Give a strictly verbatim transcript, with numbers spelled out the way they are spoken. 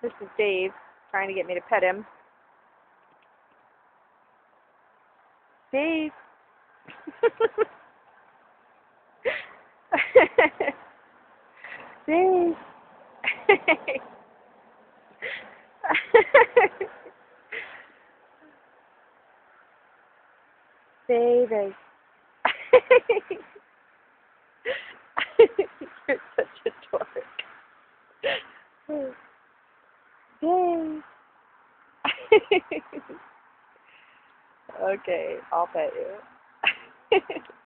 This is Dave trying to get me to pet him. Dave. Dave. David. You're such a dork. Dave. Okay, I'll pet you.